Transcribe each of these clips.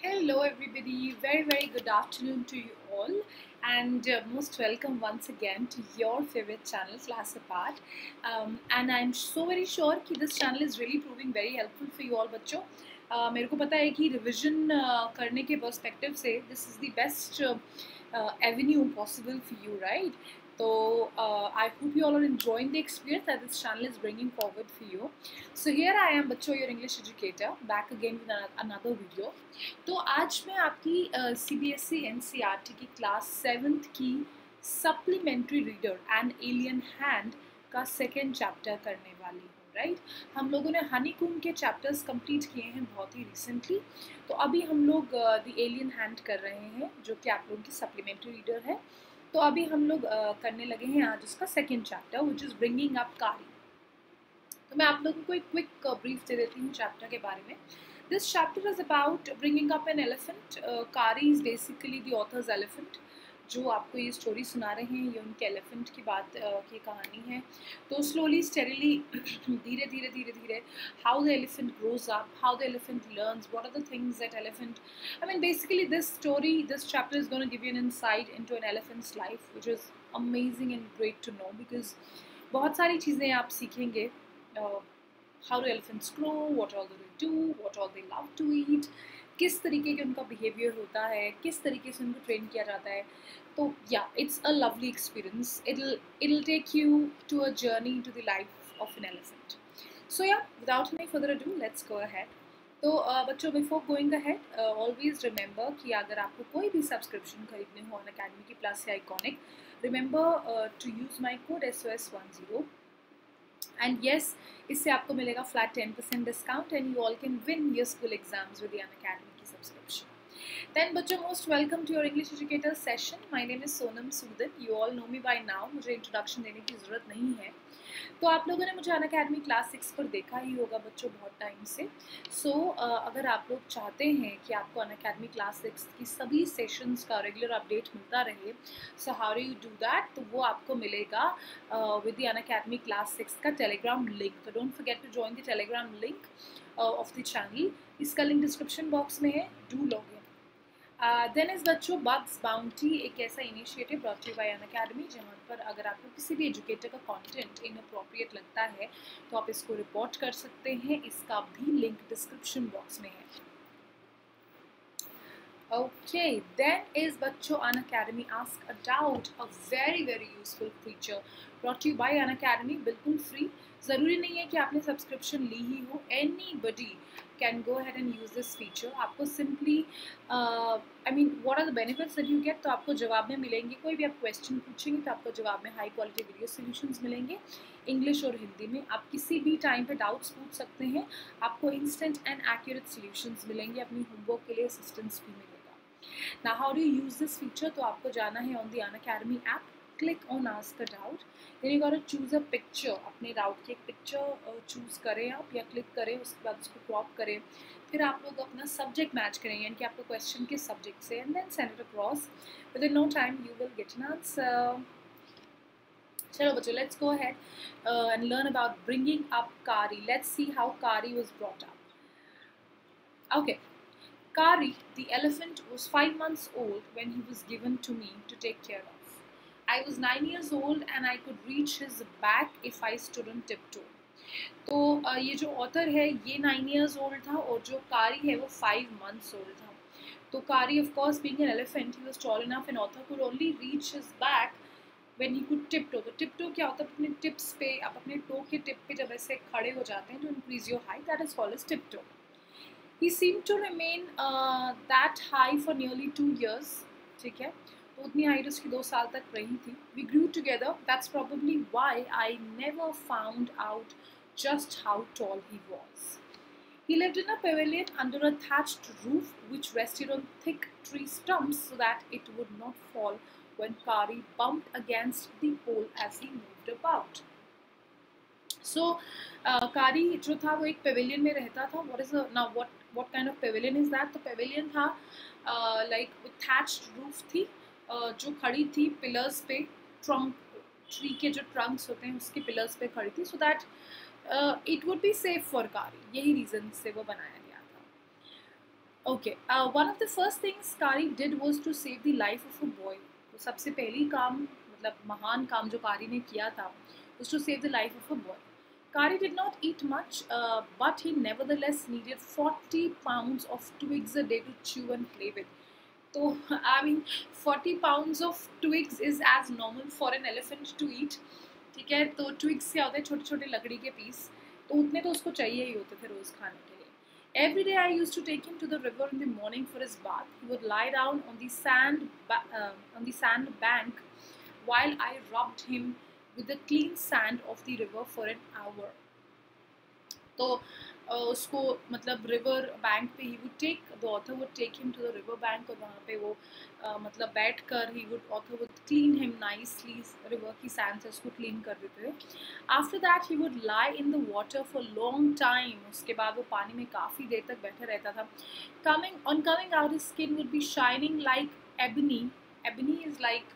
Hello, everybody. Very good afternoon to you all, and most welcome once again to your favorite channel, Class Apart. And I'm so very sure कि this channel is really proving very helpful for you all, बच्चों. मेरे को पता है कि revision करने के perspective से this is the best avenue possible for you, right? So I hope you all are enjoying the experience that this channel is bringing forward for you. So here I am, बच्चों, your English educator, back again with another video. तो आज मैं आपकी CBSE NCERT की class 7th की supplementary reader and alien hand का second chapter करने वाली हूँ, राइट? हम लोगों ने हनीकूम के चैप्टर्स कंप्लीट किए हैं बहुत ही रिसेंटली, तो अभी हम लोग द एलियन हैंड कर रहे हैं, जो कि आप लोगों की सप्लीमेंट्री रीडर है. तो अभी हम लोग करने लगे हैं आज उसका second chapter, which is bringing up Kari. तो मैं आप लोगों को एक क्विक ब्रीफ दे देती हूँ चैप्टर के बारे में. This chapter is about bringing up an elephant. Kari is basically the author's elephant. जो आपको ये स्टोरी सुना रहे हैं ये उनके एलिफेंट की बात की कहानी है. तो स्लोली स्टेरिली धीरे धीरे how the elephant grows up, how the elephant learns, what are the things that elephant, I mean basically this chapter is going to give you an insight into an elephant's life, which is amazing and great to know because बहुत सारी चीज़ें आप सीखेंगे. How do elephants grow, what all do they do, what all they love to eat, किस तरीके के उनका behaviour होता है, किस तरीके से उनको ट्रेन किया जाता है. तो या it's a lovely experience. it'll take you to a journey into the life of an elephant. So yeah, without any further ado, let's go ahead. तो बच्चों, before going ahead always remember कि अगर आपको कोई भी सब्सक्रिप्शन खरीदने हो Unacademy की प्लस या iconic, remember to use my code SOS10. And yes, इससे आपको मिलेगा flat 10% discount and you all can win your school exams with Unacademy की सब्सक्रिप्शन. देन बच्चों, most welcome to your English educator session. My name is Sonam Sudan. You all know me by now, मुझे introduction देने की ज़रूरत नहीं है. तो आप लोगों ने मुझे अनअकैडमी क्लास 6 पर देखा ही होगा बच्चों बहुत टाइम से. सो अगर आप लोग चाहते हैं कि आपको अनअकैडमी क्लास 6 की सभी सेशंस का रेगुलर अपडेट मिलता रहे, so how do you do that? तो वो आपको मिलेगा विद द अनअकैडमी क्लास 6 का टेलीग्राम लिंक. तो don't forget to join the Telegram link of the channel. इसका लिंक डिस्क्रिप्शन बॉक्स में है. Do log in. देन इस बच्चों, बग्स बाउंटी एक ऐसा initiative brought you by Unacademy जहाँ पर अगर आपको किसी भी एजुकेटर का कंटेंट इनअप्रोप्रिएट लगता है तो आप इसको रिपोर्ट कर सकते हैं. इसका भी लिंक डिस्क्रिप्शन बॉक्स में है. ओके, देन इज बच्चों Unacademy ask a doubt, a very useful feature brought you by Unacademy, बिल्कुल फ्री. ज़रूरी नहीं है कि आपने सब्सक्रिप्शन ली ही हो. Anybody can go ahead and use this feature. आपको simply I mean what are the benefits that you get? तो आपको जवाब में मिलेंगे, कोई भी आप क्वेश्चन पूछेंगे तो आपको जवाब में हाई क्वालिटी वीडियो सॉल्यूशंस मिलेंगे इंग्लिश और हिंदी में. आप किसी भी टाइम पे डाउट्स पूछ सकते हैं. आपको इंस्टेंट एंड एक्यूरेट सॉल्यूशंस मिलेंगे. अपनी होमवर्क के लिए असिस्टेंस भी मिलेगा. Now how do you use this feature? तो आपको जाना है on the Unacademy app, click on ask a doubt, then you gotta choose a picture. अपने डाउट की एक पिक्चर चूज़ करें आप या क्लिक करें, उसके बाद उसको क्रॉप करें. फिर आप लोग अपना सब्जेक्ट मैच करेंगे, यानी कि आपको क्वेश्चन के सब्जेक्ट से, and then send it across. Within no time you will get an answer. चलो बच्चों, let's go ahead and learn about bringing up Kari. Let's see how Kari was brought up. Okay. Kari, the elephant, was 5 months old when he was given to me to take care of. I was 9 years old and I could reach his back if I stood on tiptoe. तो ये जो author है ये 9 years old था और जो कारी है वो 5 months old था. तो कारी, of course, being an elephant, he was tall enough and author could only reach his back when he could tiptoe. तो tiptoe क्या होता है? अपने टिप्स पे, आप अपने टो के टिप पे जब ऐसे खड़े हो जाते हैं to increase your height, that is called as tiptoe. He seemed to remain that high for nearly 2 years. ठीक है, तो उतनी हाइट उसकी 2 साल तक रही थी. We grew together. That's probably why I never found out just how tall he was. He lived in a pavilion under a thatched roof which rested on thick tree stumps so that it would not fall when Kari bumped against the pole as he moved about. So कारी जो था वो एक Pavilion में रहता था. what kind of pavilion is that? तो pavilion था like thatched roof थी जो खड़ी थी पिलर्स पे. ट्रंक, ट्री के जो ट्रंक्स होते हैं उसके पिलर्स पे खड़ी थी, so that it would be safe for कारी. यही रीजन से वो बनाया गया था. Okay, one of the first things Kari did was to save the life of a boy. तो सबसे पहली काम मतलब महान काम जो कारी ने किया था was to save the life of a boy. Kari did not eat much, but he nevertheless needed 40 pounds of twigs a day to chew and play with. So, I mean, 40 pounds of twigs is as normal for an elephant to eat. ठीक है, तो twigs क्या होते हैं, छोटे छोटे लकड़ी के पीस, तो उतने तो उसको चाहिए ही होते थे रोज खाने के लिए. Every day I used to take him to the river in the morning for his bath. He would lie down on the on the sand bank while I rubbed him with the clean sand of the river for an hour. तो उसको मतलब river bank पे he would take the author would take him to the river bank और वहाँ पे वो मतलब बैठ कर he would author would clean him nicely river की सैंड से उसको क्लीन कर देते थे. After that he would lie in the water for long time. उसके बाद वो पानी में काफ़ी देर तक बैठा रहता था. Coming out his skin would be shining like ebony. Ebony is like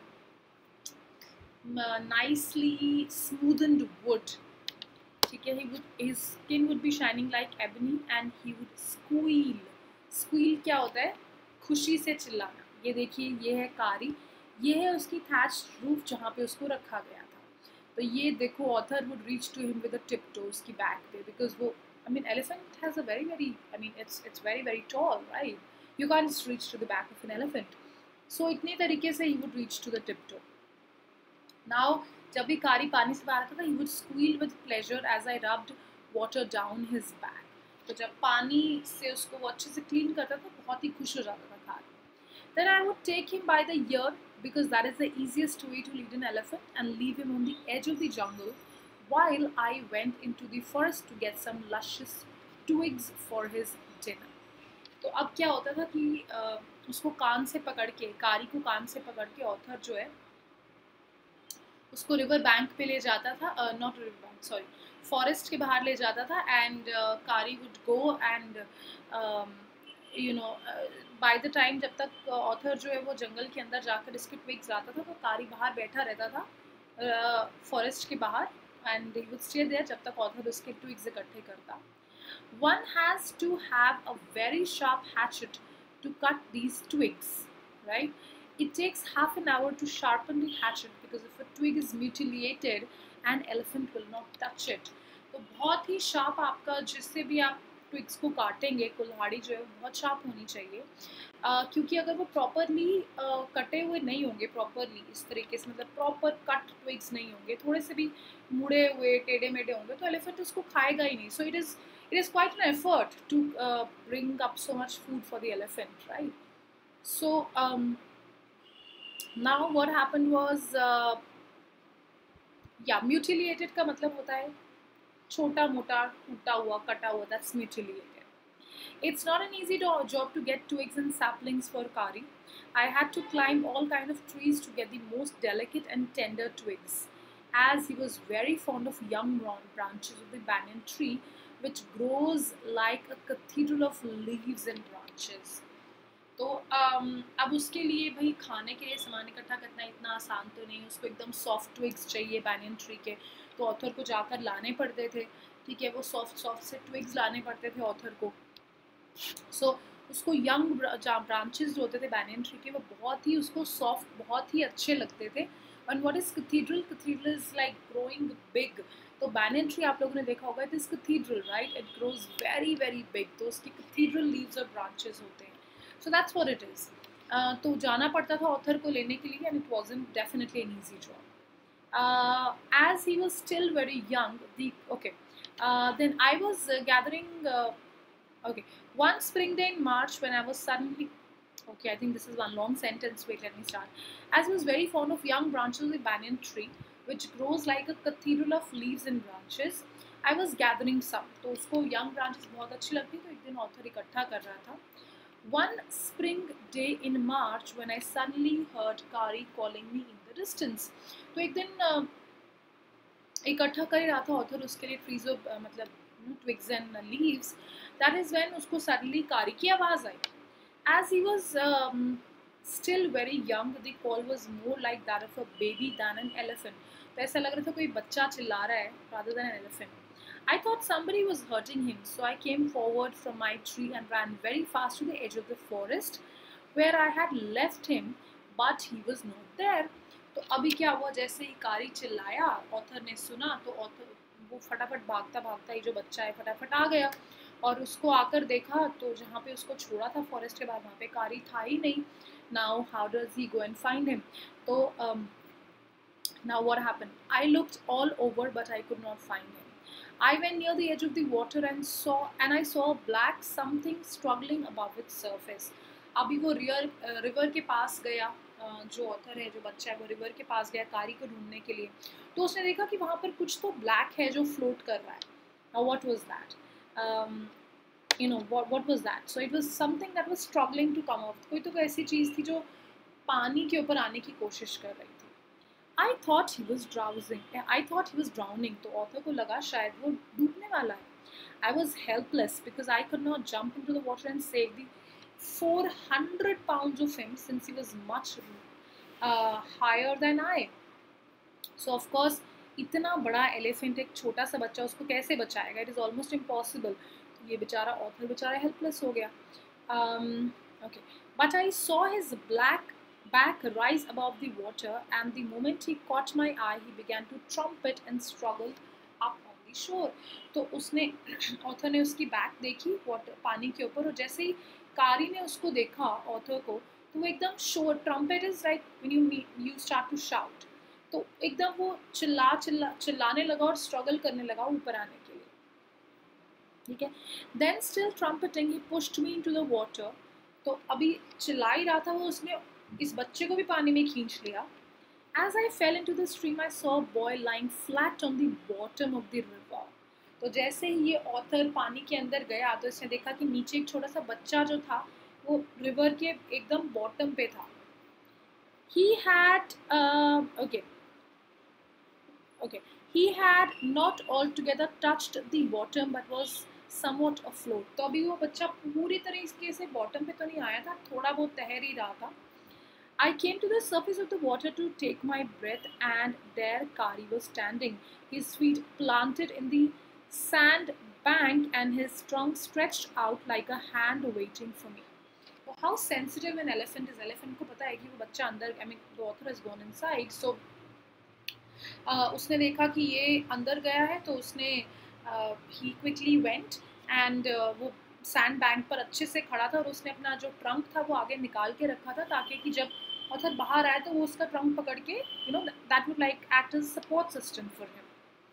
nicely smoothened wood. ठीक है, his skin would be shining like ebony and he would squeal. Squeal क्या होता है? खुशी से चिल्लाना. ये देखिए, ये है कारी, ये है उसकी thatched roof जहाँ पे उसको रखा गया था. तो ये देखो, author would reach to him with the tiptoes की back पे, because वो I mean elephant has a very I mean it's very tall, right? You can't just reach to the back of an elephant. So इतनी तरीके से he would reach to the tiptoe. Now जब भी कारी पानी से बाहर आता था, he would squeal with pleasure as I rubbed water down his back. तो जब पानी से उसको वो अच्छे से क्लीन करता था, बहुत ही खुश हो जाता था कारी. Then I would take him by the ear because that is the easiest way to lead an elephant and leave him on the edge of the jungle while I went into the forest to get some luscious twigs for his dinner. तो अब क्या होता था कि उसको कान से पकड़ के, कारी को कान से पकड़ के ऑथर जो है उसको रिवर बैंक पे ले जाता था, not river bank sorry, forest के बाहर ले जाता था. And Kari would go and you know by the time जब तक ऑथर जो है वो जंगल के अंदर जाकर इसके ट्विग्स लाता था, तो कारी बाहर बैठा रहता था फॉरेस्ट के बाहर, and he would stay there जब तक ऑथर उसके ट्विग्स इकट्ठे करता. One has to have a very sharp hatchet to cut these twigs, right? It takes half an hour to sharpen the hatchet because if a twig is mutilated, an elephant will not touch it. तो बहुत ही sharp आपका जिससे भी आप twigs को काटेंगे, कुल्हाड़ी जो है बहुत sharp होनी चाहिए, क्योंकि अगर वो properly कटे हुए नहीं होंगे, properly इस तरीके से मतलब proper cut twigs नहीं होंगे, थोड़े से भी मुड़े हुए टेढ़े मेढ़े होंगे, तो elephant उसको खाएगा ही नहीं. So it is quite an effort to bring up so much food for the elephant, right? So now what happened was mutilated का मतलब होता है छोटा मोटा टूटा हुआ कटा हुआ, that's mutilated. It's not an easy job to get twigs and saplings for Kari. I had to climb all kinds of trees to get the most delicate and tender twigs, as he was very fond of young branches of the banyan tree, which grows like a cathedral of leaves and branches. तो अब उसके लिए भाई खाने के लिए सामान इकट्ठा करना इतना आसान तो नहीं, उसको एकदम सॉफ्ट ट्विग्स चाहिए बैंयन ट्री के, तो ऑथर को जाकर लाने पड़ते थे. ठीक है, वो सॉफ्ट से ट्विग्स लाने पड़ते थे ऑथर को. सो उसको यंग ब्रांचेस जो होते थे बैंयन ट्री के, वो बहुत ही उसको सॉफ्ट बहुत ही अच्छे लगते थे. And what is cathedral? Cathedral is like growing big. तो बैंयन ट्री आप लोगों ने देखा होगा, it is cathedral, right? It grows very big. तो उसकी कैथीड्रल लीव्स और ब्रांचेस होते हैं. So that's what it is. तो जाना पड़ता था ऑथर को लेने के लिए, and it wasn't definitely an easy job. As he was still very young, then I was gathering. One spring day in March, when I was suddenly. Okay, I think this is one long sentence. Wait, let me start. As he was very fond of young branches of the banyan tree, which grows like a cathedral of leaves and branches, I was gathering some. तो उसको young branches बहुत अच्छी लगती, तो एक दिन author इकट्ठा कर रहा था. One spring day in March, when I suddenly heard Kari calling me in the distance. तो एक दिन इकट्ठा कर रहा था ऑथर उसके लिए ट्रीज ऑफ मतलब twigs and leaves. That is when उसको suddenly कारी की आवाज़ आई. As he was still very young, the call was more like that of a baby than an elephant. तो ऐसा लग रहा था कोई बच्चा चिल्ला रहा है rather than an elephant. I thought somebody was hurting him, so I came forward from my tree and ran very fast to the edge of the forest where I had left him, but he was not there. तो अभी क्या हुआ, जैसे ही कारी चिल्लाया, author ने सुना, तो ऑथर वो फटाफट भागता भागता ही जो बच्चा है फटाफट आ गया और उसको आकर देखा तो जहाँ पे उसको छोड़ा था फॉरेस्ट के बाद वहाँ पे कारी था ही नहीं. Now how does he go and find him? तो now what happened? I looked all over but I could not find him. I went near the edge of the water and I saw black something struggling above its surface. अभी वो river के पास गया, जो author है, जो बच्चा है, वो रिवर के पास गया कारी को ढूंढने के लिए. तो उसने देखा कि वहाँ पर कुछ तो ब्लैक है जो फ्लोट कर रहा है. Now what was that? What was that? So it was something that was struggling to come out. कोई तो कोई ऐसी चीज़ थी जो पानी के ऊपर आने की कोशिश कर रही थी. I thought he was drowsing. I thought he was drowning. तो ऑथर को लगा शायद वो डूबने वाला है. I was helpless because I could not jump into the water and save the 400 pounds of him since he was much higher than I. So of course इतना बड़ा एलिफेंट एक छोटा सा बच्चा उसको कैसे बचाएगा? It is almost impossible. तो ये बेचारा ऑथर बेचारा helpless हो गया. Okay, but I saw his black back rise above the water, and the moment he caught my eye, he began to trumpet and struggled up on the shore. तो उसने author ने उसकी back देखी water पानी के ऊपर, और जैसे ही कारी ने उसको देखा ऑथर को, तो वो एकदम शोर, trumpet is like when you start to shout, तो एकदम वो चिल्लाने लगा और स्ट्रगल करने लगा ऊपर आने के लिए. ठीक है. Then still trumpeting he pushed me into the water. तो अभी चिल्ला ही रहा था वो, उसने इस बच्चे को भी पानी में खींच लिया. As I fell into the stream, I saw a boy lying flat on the bottom of the river. तो जैसे ही ये ऑथर पानी के अंदर गया तो इसने देखा कि नीचे एक छोटा सा बच्चा जो था वो रिवर के एकदम बॉटम पे था. He had he had not altogether touched the bottom but was somewhat afloat. तो अभी वो बच्चा पूरी तरीके से बॉटम पे तो नहीं आया था, थोड़ा बहुत तैर ही रहा था. I came to the surface of the water to take my breath, and there Kari was standing, his feet planted in the sand bank and his trunk stretched out like a hand waiting for me. So how sensitive an elephant is. Elephant को पता है कि वो बच्चा अंदर, I mean the author has gone inside, so उसने देखा कि ये अंदर गया है, तो उसने he quickly went and वो सैंड बैंक पर अच्छे से खड़ा था और उसने अपना जो ट्रंक था वो आगे निकाल के रखा था, ताकि कि जब ऑथर बाहर आए तो वो उसका ट्रंक पकड़ के that would like act as support system for him.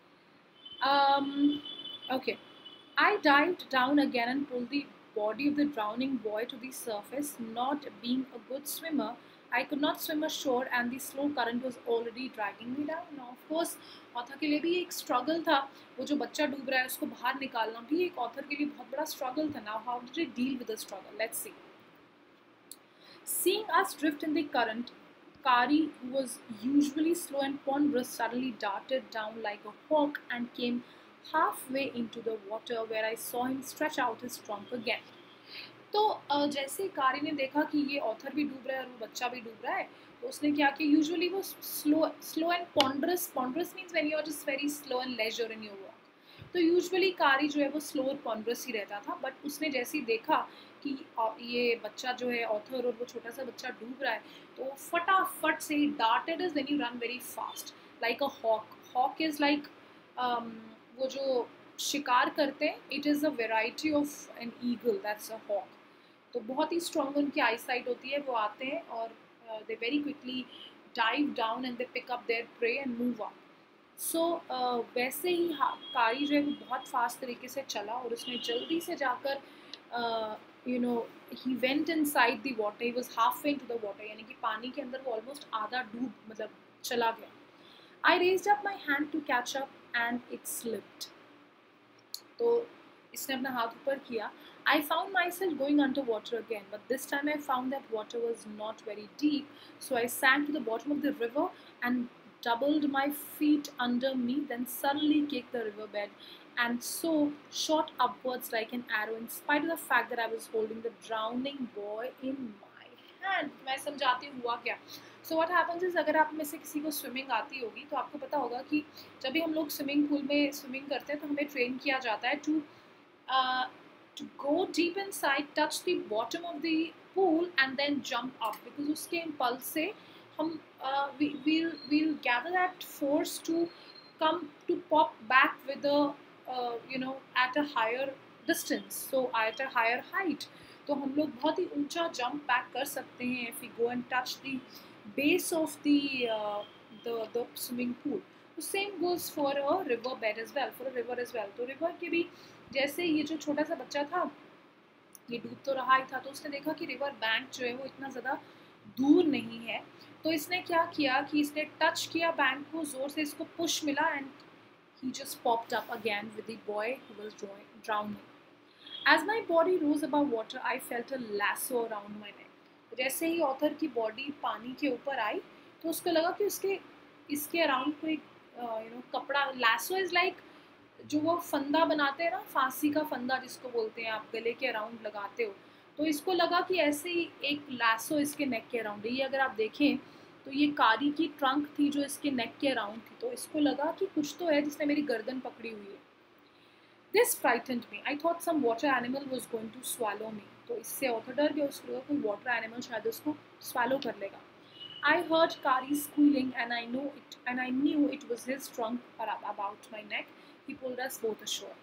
Okay, I dived down again and pulled the body of the drowning boy to the surface. Not being a good swimmer, I could not swim ashore, and the slow current was already dragging me down. Now, of course, author के लिए भी एक struggle था. वो जो बच्चा डूब रहा है उसको बाहर निकालना भी एक ऑथर के लिए बहुत बड़ा स्ट्रगल था. Now, how did he deal with the struggle? Let's see. Seeing us drift in the current, Kari, who was usually slow and ponderous, suddenly darted down like a hawk and came halfway into the water, where I saw him stretch out his trunk again. तो जैसे कारी ने देखा कि ये author भी डूब रहा है और वो बच्चा भी डूब रहा है, तो उसने क्या किया, यूजुअली वो slow and ponderous means when you are just very slow and leisure in your walk. तो यूजुअली कारी जो है वो स्लो और पॉन्डरस ही रहता था, बट उसने जैसे ही देखा कि ये बच्चा जो है ऑथर और वो छोटा सा बच्चा डूब रहा है, तो फटाफट से he darted is when you run very fast like a hawk. Hawk is like वो जो शिकार करते हैं, it is a variety of an eagle, that's a hawk. तो बहुत ही स्ट्रॉन्ग उनकी आई साइट होती है, वो आते हैं और they very quickly dive down and they pick up their prey and move up. So वैसे ही कारी जो है वो बहुत फास्ट तरीके से चला और उसने जल्दी से जाकर he went inside the water, he was half into the water, यानी कि पानी के अंदर वो ऑलमोस्ट आधा डूब मतलब चला गया. I raised up my hand to catch up and it slipped. तो इसने अपना हाथ ऊपर किया. I found myself going underwater again, but this time I found that water was not very deep, so I sank to the bottom of the river and doubled my feet under me, then suddenly kicked the riverbed and so shot upwards like an arrow, in spite of the fact that I was holding the drowning boy in my hand, मैं समझाती हूँ हुआ क्या। So what happens is, अगर आप में से किसी को स्विमिंग आती होगी तो आपको पता होगा कि जब भी हम लोग स्विमिंग पूल में स्विमिंग करते हैं तो हमें ट्रेन किया जाता है to go deep inside, touch the bottom of the pool and then jump up, because उसके impulse से हम we'll gather that force to come to pop back with a at a higher distance, so at a higher height. तो हम लोग बहुत ही ऊंचा jump back कर सकते हैं if we go and touch the base of the swimming pool. The same goes for a river bed as well, for a river as well. तो river के भी जैसे ये जो छोटा सा बच्चा था ये डूब तो रहा ही था, तो उसने देखा कि रिवर बैंक जो है वो इतना ज़्यादा दूर नहीं है, तो इसने क्या किया कि इसने टच किया बैंक को, ज़ोर से इसको पुश मिला and he just popped up again with the boy who was drowning. As my body rose above water, I felt a lasso around my neck. जैसे ही ऑथर की बॉडी पानी के ऊपर आई तो उसको लगा कि इसके अराउंड कोई कपड़ा, lasso is like जो वो फंदा बनाते हैं ना, फांसी का फंदा जिसको बोलते हैं, आप गले के अराउंड लगाते हो, तो इसको लगा कि ऐसे ही एक लासो इसके नेक के अराउंड है। ये अगर आप देखें तो ये कारी की ट्रंक थी जो इसके नेक के अराउंड थी, तो इसको लगा कि कुछ तो है जिसने मेरी गर्दन पकड़ी हुई है। This frightened me, I thought some water animal was going to swallow me. तो इससे ऑथर डर गया, उसको लगा कोई वाटर एनिमल शायद उसको स्वैलो कर लेगा। I heard Kari squealing and I knew it was his trunk about my neck. He pulled us both ashore.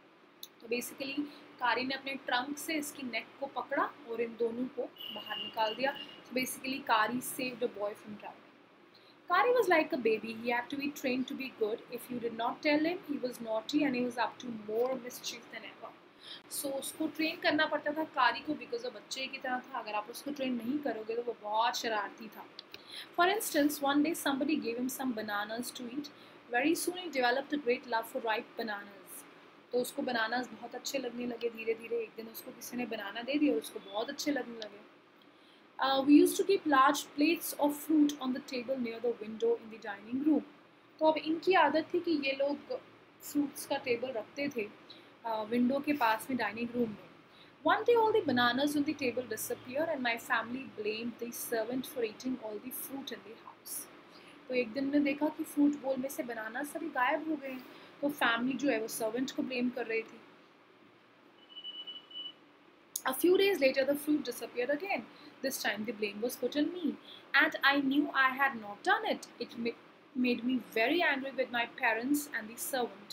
तो बेसिकली कारी ने अपने ट्रंक से इसकी नेक को पकड़ा और इन दोनों को बाहर निकाल दिया। So basically Kari saved a boy from drowning. Kari was like a baby. He had to be trained to be good. If you did not tell him, he was naughty and he was up to more mischief than ever. So उसको train करना पड़ता था कारी को, because वो बच्चे की तरह था। अगर आप उसको ट्रेन नहीं करोगे तो वो बहुत शरारती था। For instance, one day somebody gave him some bananas to eat. Very soon he developed a great love for ripe bananas. तो उसको बनानास बहुत अच्छे लगने लगे धीरे धीरे। एक दिन उसको किसी ने बनाना दे दिया और उसको बहुत अच्छे लगने लगे। We used to keep large plates of fruit on the table near the window in the dining room. तो अब इनकी आदत थी कि ये लोग फ्रूट्स का टेबल रखते थे विंडो के पास में, डाइनिंग रूम में। One day all the bananas on the table disappeared and my family blamed the servant for eating all the fruit in the house. तो एक दिन ने देखा कि फ्रूट बोल में से बनाना सभी गायब हो गए, तो फैमिली जो है वो सर्वेंट को ब्लेम कर रही थी। A few days later the fruit disappeared again. This time the blame was put on me and I knew I had not done it. It made me very angry with my parents and the servant.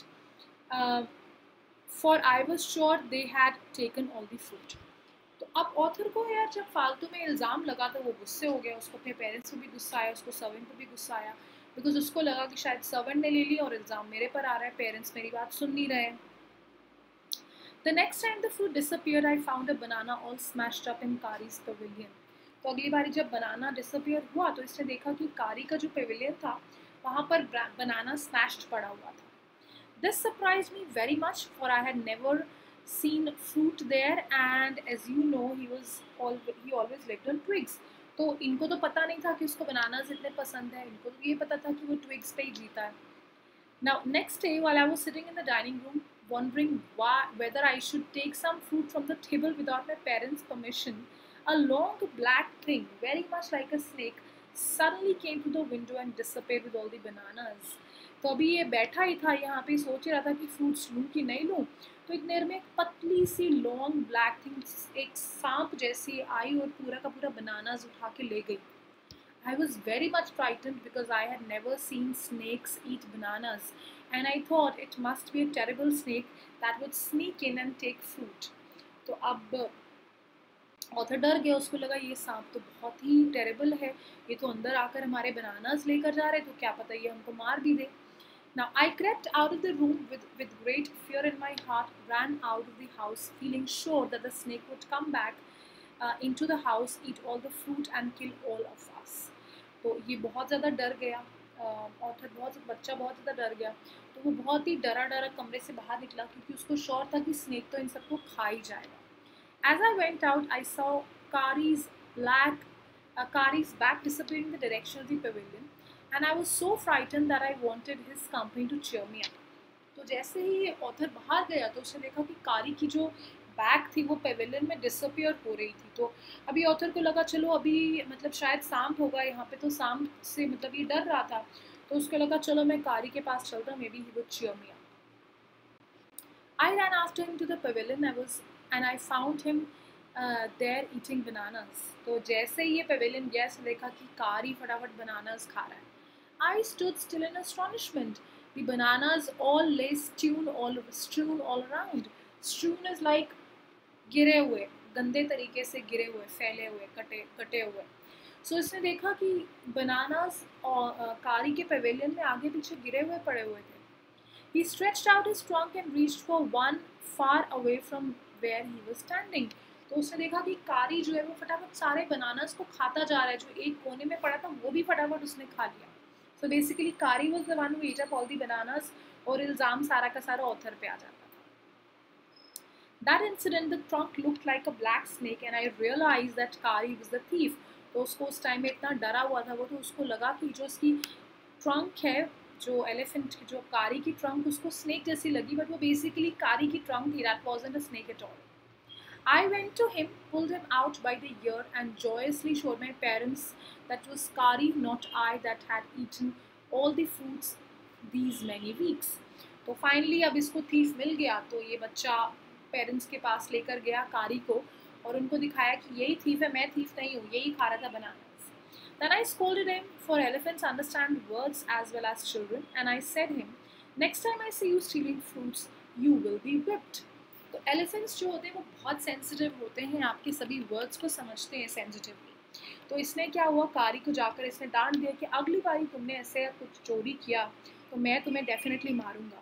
For I was sure they had taken all the fruit. तो अब author को यार जब फालतू में इल्ज़ाम लगा तो वो गुस्से हो गया। उसको अपने पेरेंट्स को भी गुस्सा आया, उसको सर्वेंट को भी गुस्सा आया, बिकॉज उसको लगा कि शायद सर्वेंट ने ले लिया और इल्ज़ाम मेरे पर आ रहा है, पेरेंट्स मेरी बात सुन नहीं रहे। The next time the fruit disappeared, I found a banana all smashed up in Kari's pavilion. तो अगली बारी जब बनाना डिसअपियर हुआ तो इसने देखा कि कारी का जो पेविलियन था वहाँ पर बनाना स्मैश्ड पड़ा हुआ था। This surprised me very much, for I had never seen fruit there, and as you know, he always lived on twigs. तो इनको तो पता नहीं था कि उसको बनानास इतने पसंद है, इनको तो ये पता था कि वो twigs पे ही जीता है। Now next day, while I was sitting in the dining room, wondering whether I should take some fruit from the table without my parents' permission, a long black thing, very much like a snake, suddenly came to the window and disappeared with all the bananas. तो अभी ये बैठा ही था यहाँ पे, सोच रहा था कि फ्रूट्स लूँ कि नहीं लूँ, तो इतने देर में एक पतली सी लॉन्ग ब्लैक थिंग, एक सांप जैसी आई और पूरा का पूरा बनानास उठा के ले गई। I was very much frightened because I had never seen snakes eat bananas, and I thought it must be a terrible snake that would sneak in and take fruit. तो अब ऑथर डर गया, उसको लगा ये सांप तो बहुत ही टेरेबल है, ये तो अंदर आकर हमारे बनानास लेकर जा रहे, तो क्या पता ये हमको मार भी दे। Now I crept out of the room with great fear in my heart, ran out of the house, feeling sure that the snake would come back into the house, eat all the fruit and kill all of us. तो ये बहुत ज़्यादा डर गया, बच्चा बहुत ज़्यादा डर गया, तो वो बहुत ही डरा कमरे से बाहर निकला, क्योंकि उसको श्योर था कि स्नेक तो इन सबको खा ही जाएगा। As I went out, I saw Kari's back disappearing in the direction of the pavilion, and I was so frightened that I wanted his company to cheer me up. तो जैसे ही author बाहर गया तो उसने देखा कि कारी की जो बैग थी वो पेविलियन में डिसअपियर हो रही थी। तो अभी ऑथर को लगा चलो अभी मतलब शायद सांप होगा यहाँ पे, तो सांप से मतलब ये डर रहा था, तो उसको लगा चलो मैं कारी के पास चलता हूँ, maybe he would cheer me up. I ran after him to the pavilion. And I found him there eating bananas. तो जैसे ही ये pavilion गया से देखा कि कारी फटाफट bananas खा रहा है. I stood still in astonishment. The bananas all lay strewn all around. Strewn is like गिरे हुए, गंदे तरीके से गिरे हुए, फैले हुए, कटे हुए. So इसने देखा कि bananas कारी के pavilion में आगे पीछे गिरे हुए पड़े हुए थे. He stretched out his trunk and reached for one far away from where he was standing. तो उसने देखा कि कारी जो है वो फटाफट सारे बनानास को खाता जा रहा है, जो एक कोने में पड़ा था वो भी फटाफट उसने खा लिया. So basically कारी was the one who ate up all the bananas और इल्ज़ाम सारा का सारा ऑथर पे आ जाता था. That incident, the trunk looked like a black snake and I realized that Kari was the thief. तो उसको उस टाइम में इतना डरा हुआ था वो, तो उसको लगा कि जो उसकी ट्रंक है, जो एलिफेंट की जो कारी की ट्रंक उसको स्नेक जैसी लगी, बट वो बेसिकली कारी की ट्रंक थी. That wasn't a snake at all. I went to him, pulled him out by the ear and joyously showed my parents that was Kari, not I, that had eaten all the fruits these many weeks. तो finally अब इसको thief मिल गया, तो ये बच्चा parents के पास लेकर गया कारी को और उनको दिखाया कि यही थीफ है, मैं थीफ नहीं हूँ, यही खा रहा था बनाना. Then I scolded him, for elephants understand words as well as children, and I said him, next time I see you stealing fruits, you will be whipped. तो elephants जो होते हैं वो बहुत sensitive होते हैं, आपके सभी words को समझते हैं sensitively. तो इसने क्या हुआ, कारी को जाकर इसने डांट दिया कि अगली बारी तुमने ऐसे कुछ चोरी किया तो मैं तुम्हें definitely मारूंगा.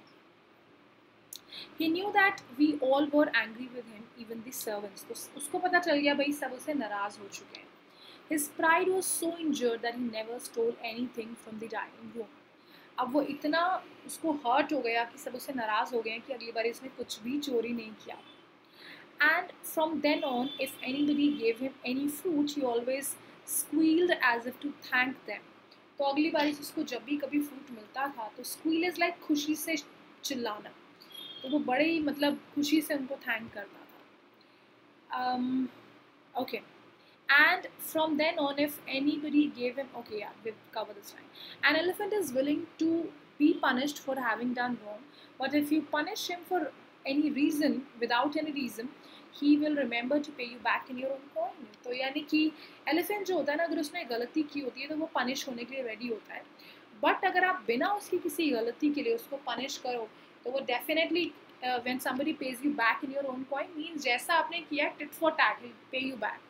He knew that we all were angry with him, even the servants. तो उसको पता चल गया भाई सब उससे नाराज हो चुके हैं. His pride was so injured that he never stole anything from the dining room. अब वो इतना उसको हर्ट हो गया कि सब उससे नाराज हो गए कि अगली बार इसने कुछ भी चोरी नहीं किया. And from then on, if anybody gave him any fruit, he always squealed as if to thank them. तो अगली बार उसको जब भी कभी फ्रूट मिलता था तो squeal is like खुशी से चिल्लाना, तो वो बड़े ही मतलब खुशी से उनको थैंक करता था. Okay. And from then on, if anybody gave him, okay, yeah, we'll cover this line. An elephant is willing to be punished for having done wrong, but if you punish him for any reason, without any reason, he will remember to pay you back in your own coin. तो यानी कि elephant जो होता है ना, अगर उसने गलती की होती है तो वो punish होने के लिए ready होता है. But अगर आप बिना उसकी किसी गलती के लिए उसको punish करो, तो वो definitely when somebody pays you back in your own coin means जैसा आपने किया tit for tat, he'll pay you back.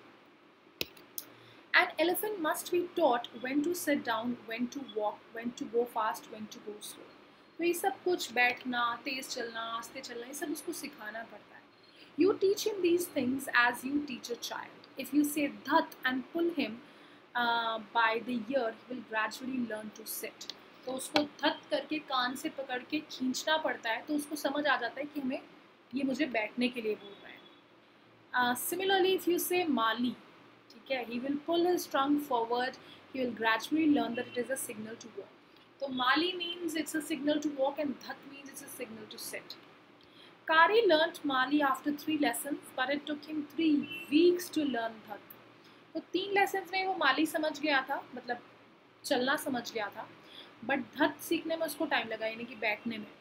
An elephant must be taught when to sit down, when to walk, when to go fast, when to go slow. तो ये सब कुछ बैठना, तेज चलना, आस्ते चलना, ये सब उसको सिखाना पड़ता है. You teach him these things as you teach a child. If you say dhat and pull him by the ear, he will gradually learn to sit. तो उसको धत करके कान से पकड़ के खींचना पड़ता है, तो उसको समझ आ जाता है कि हमें ये मुझे बैठने के लिए बोल रहा है. Similarly, if you say mali, he will pull his trunk forward, he will gradually learn that it is a signal to walk. So Mali means it's a signal to walk and Dhat means it's a signal to sit. Kari learnt Mali after 3 lessons, but it took him 3 weeks to learn Dhat. तो 3 lessons में वो माली समझ गया था, मतलब चलना समझ गया था, but धत सीखने में उसको टाइम लगा, यानी कि बैठने में.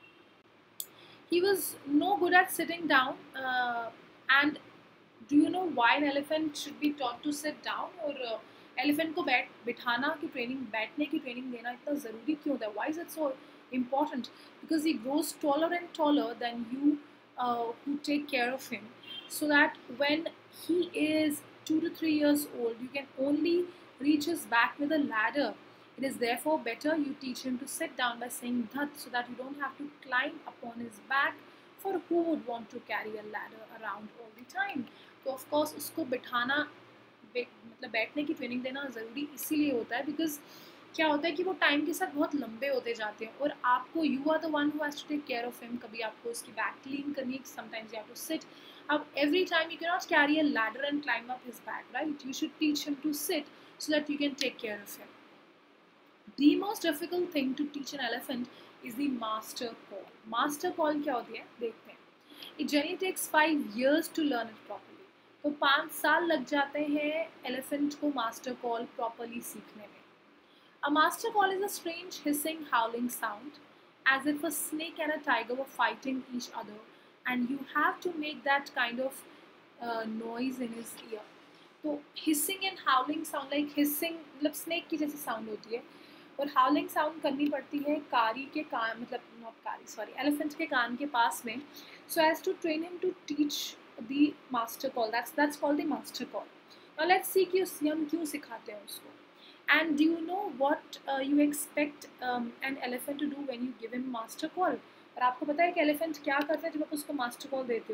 He was no good at sitting down, and do you know why an elephant should be taught to sit down? और elephant को बिठाना की ट्रेनिंग, बैठने की ट्रेनिंग देना इतना ज़रूरी क्यों होता है? Why is it so important? Because he grows taller and taller than you who take care of him, so that when he is 2 to 3 years old, you can only reach his back with a ladder. It is therefore better you teach him to sit down by saying dhat, so that you don't have to climb upon his back, for who would want to carry a ladder around all the time? तो of course उसको बिठाना मतलब बैठने की training देना ज़रूरी इसीलिए होता है, बिकॉज क्या होता है कि वो टाइम के साथ बहुत लंबे होते जाते हैं और आपको you are the one who has to take care of him. कभी आपको उसकी बैक क्लीन करनी है, sometimes you have to sit. अब every time you can not carry a ladder and climb up his back, right? You should teach him to sit so that you can take care of him. The most difficult thing to teach an elephant is the master call. Master call क्या होती है देखते हैं. It generally takes 5 years to learn it properly. तो 5 साल लग जाते हैं elephant को master call properly सीखने में. A master call is a strange hissing, howling sound, as if a snake and a tiger were fighting each other, and you have to make that kind of noise in his ear. तो hissing and howling sound, like hissing मतलब snake की जैसी sound होती है, और howling sound करनी पड़ती है कारी के कान, मतलब not कारी, sorry, elephant के कान के पास में, so as to train him to teach the master call. That's called the master call. Now let's see कि हम क्यों सिखाते हैं उसको. And do you know what you expect an elephant to do when you give him master call? और आपको पता है कि elephant क्या करता है जब आप उसको master call देते हो?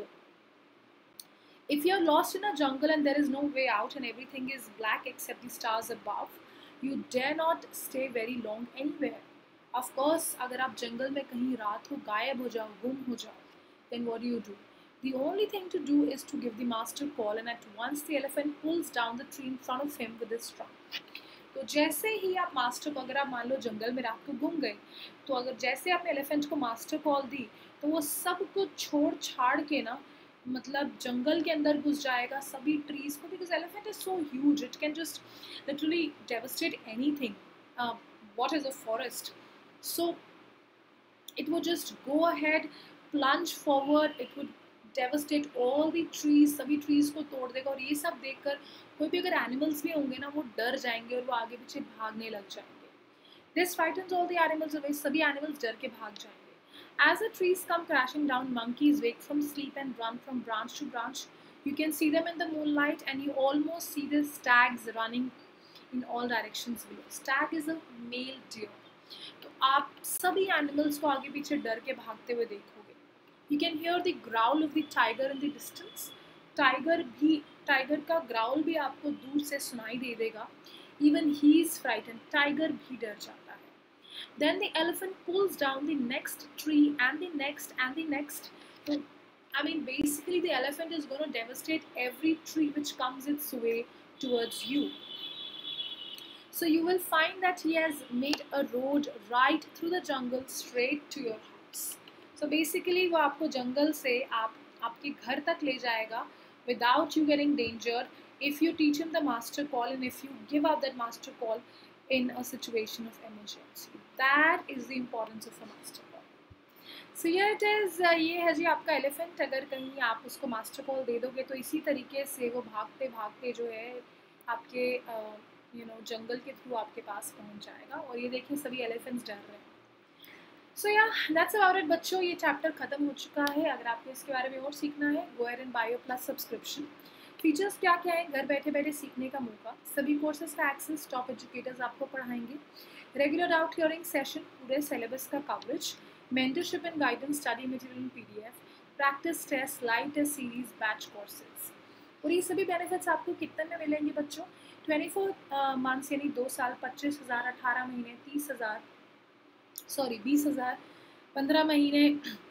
If you're lost in a jungle and there is no way out and everything is black except the stars above, you dare not stay very long anywhere. Of course, अगर आप जंगल में कहीं रात को गायब हो जाओ, गुम हो जाओ, then what do? The only thing to do is to give the master call, and at once the elephant pulls down the tree in front of him with his trunk. तो जैसे ही आप मास्टर को, अगर आप मान लो जंगल में रात को गुम गए, तो अगर जैसे आपने एलिफेंट को मास्टर कॉल दी, तो वो सब कुछ छोड़ छाड़ के ना, मतलब जंगल के अंदर घुस जाएगा सभी ट्रीज को, because elephant is so huge, it can just literally devastate anything, what is a forest. So it would just go ahead, plunge forward, it would devastate all the trees, सभी trees को तोड़ देगा. और ये सब देखकर कोई भी अगर animals भी होंगे ना, वो डर जाएंगे और वो आगे पीछे भागने लग जाएंगे. This frightens all the animals away, सभी animals डर के भाग जाएंगे. As the trees come crashing down, monkeys wake from sleep and run from branch to branch. You can see them in the moonlight, and you almost see the stags running in all directions below. Stag is a male deer. तो आप सभी animals को आगे पीछे डर के भागते हुए देखोगे. You can hear the growl of the tiger in the distance. Tiger का ग्राउल भी आपको दूर से सुनाई दे देगा. Even he is frighten, tiger भी डर जाता है. Then the elephant pulls down the next tree and the next and the next. तो I mean, basically the elephant is going to devastate every tree which comes its way towards you. So you will find that he has made a road right through the jungle straight to your house. So basically वो आपको जंगल से आपके घर तक ले जाएगा without you getting danger, if you teach him the master call and if you give out that master call in a situation of emergency. That is the importance of a master call. So here it is. ये है जी आपका elephant. अगर कहीं आप उसको master call दे दोगे तो इसी तरीके से वो भागते भागते जो है आपके जंगल के थ्रू आपके पास पहुंच जाएगा. और ये देखिए सभी एलिफेंट्स डर रहे हैं. सो या दैट्स अबाउट इट बच्चों. ये चैप्टर खत्म हो चुका है. अगर आपको इसके बारे में और सीखना है, go ahead and buy your plus subscription. Features क्या क्या है, घर बैठे बैठे सीखने का मौका, सभी कोर्सेज का एक्सेस, टॉप एजुकेटर्स आपको पढ़ाएंगे, रेगुलर डाउट क्लियरिंग सेशन, पूरे सिलेबस का coverage, mentorship and guidance, study material in PDF, practice test, live test series, batch courses. और ये सभी बेनिफिट्स आपको कितने में मिलेंगे बच्चों? 24 मंथ्स यानी 2 साल, 25,000, 18 महीने 30,000, 20,000, 15 महीने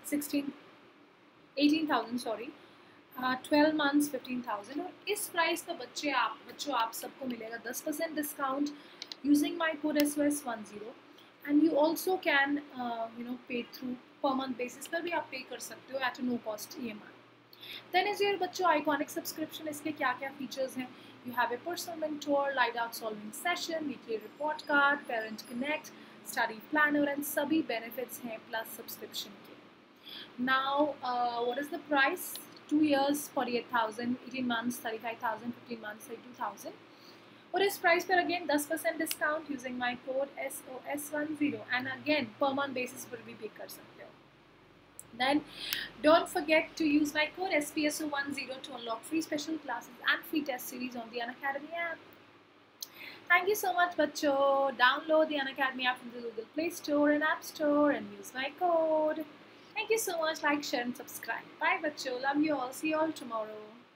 18,000, 12 मंथ्स 15,000. और इस प्राइस पर बच्चों आप सबको मिलेगा 10% discount using my code SOS10. And you also can pay through per month basis पर भी आप पे कर सकते हो at no cost EMI. Then is your बच्चों आइकॉनिक सब्सक्रिप्शन. इसके क्या क्या फीचर्स हैं? You have a personal mentor, light out solving session, weekly report card, parent connect, study planner, and सभी benefits हैं plus subscription के. Now, what is the price? 2 years 48,000, 18 months 35,000, 15 months 32,000. और इस price पर again 10% discount using my code SOS10, and again per month basis पर भी पे कर सकते हो. Then don't forget to use my code SPSO10 to unlock free special classes and free test series on the Unacademy app. Thank you so much bachcho. Download the Unacademy app from the Google Play Store and App Store and use my code. Thank you so much. Like, share and subscribe. Bye bachcho. Love you all. See you all tomorrow.